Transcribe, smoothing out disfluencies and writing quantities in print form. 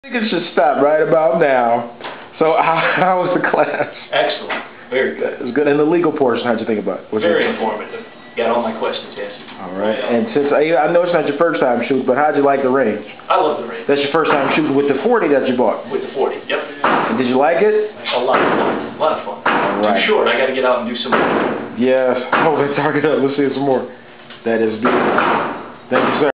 I think it should stop right about now. So how was the class? Excellent. Very good. It was good. And the legal portion, how'd you think about it? Very informative. Got all my questions answered. All right. And since I know it's not your first time shooting, but how'd you like the range? I love the range. That's your first time shooting with the 40 that you bought? With the 40, yep. And did you like it? A lot of fun. A lot of fun. All right. Too short. I got to get out and do some more. Yes. Oh, let's target up. Let's see some more. That is beautiful. Thank you, sir.